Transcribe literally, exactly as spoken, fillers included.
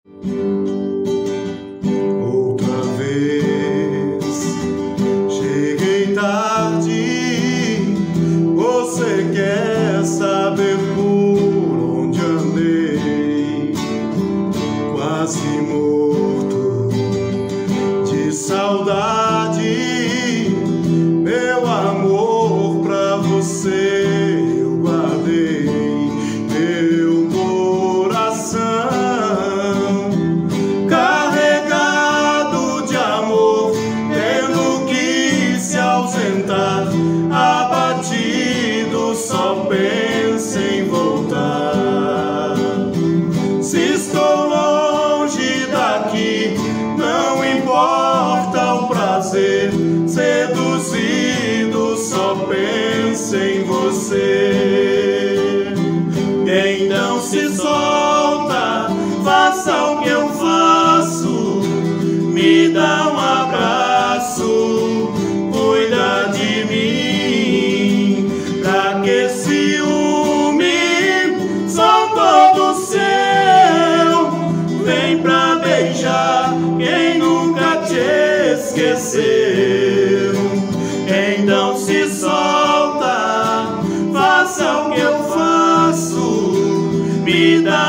Outra vez cheguei tarde. Você quer saber por onde andei? Quase morto de saudade. Meu amor, pra você eu guardei. Meu coração carregado de amor, tendo que se ausentar, abatido, só pensa em voltar. Se estou longe daqui, não importa o prazer, seduzido, só pensa em você. Então se solta, faça o que eu faço, me dá um abraço, cuida de mim, pra que ciúme, sou todo seu. Vem pra beijar quem nunca te esqueceu. Então se solta, faça o que eu faço, me dá